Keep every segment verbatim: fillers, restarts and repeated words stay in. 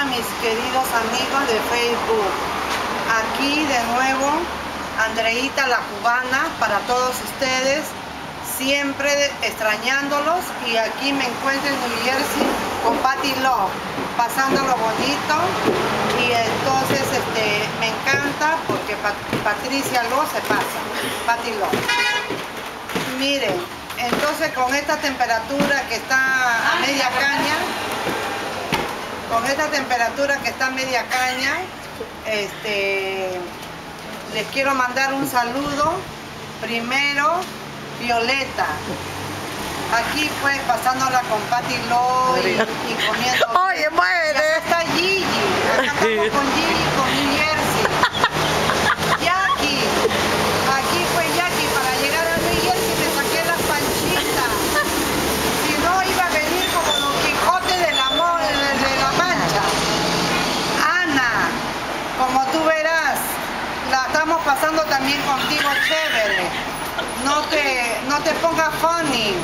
están mis queridos amigos de Facebook? Aquí de nuevo, Andreita la cubana, para todos ustedes, siempre extrañándolos, y aquí me encuentro en New Jersey con Patty Love, pasándolo bonito, y entonces este, me encanta porque Pat Patricia Love se pasa, Patty Love. Miren, entonces con esta temperatura que está a media caña, con esta temperatura que está a media caña, este, les quiero mandar un saludo. Primero, Violeta. Aquí pues pasándola con Patty Love y, y comiendo. Oye, muere. Acá está Gigi. Acá estamos con Gigi, con New Jersey. Jackie. Aquí fue Jackie. Para llegar a New Jersey me saqué las panchitas. Si no iba a venir como Don Quijote de la, de la Mancha. Ana, como tú verás, la estamos pasando también contigo chévere. No te, no te pongas funny.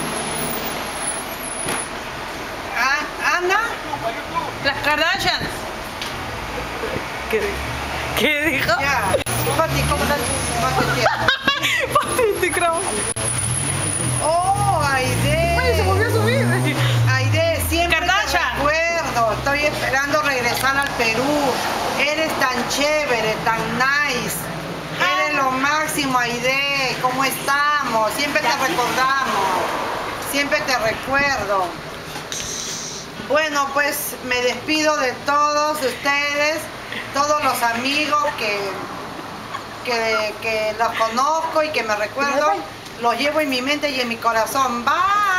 Ana, Las Kardashians. ¿Qué, ¿Qué dijo? ya. Pati, ¿cómo estás? Pati, te creo. Oh, Aide. Oye, se volvió a subir. Aide, siempre Kardashian. te recuerdo. Estoy esperando regresar al Perú. Eres tan chévere, tan nice. Eres lo máximo, Aide. ¿Cómo estamos? Siempre te recordamos. Siempre te recuerdo. Bueno, pues me despido de todos ustedes, todos los amigos que, que, que los conozco y que me recuerdo. Los llevo en mi mente y en mi corazón. Bye.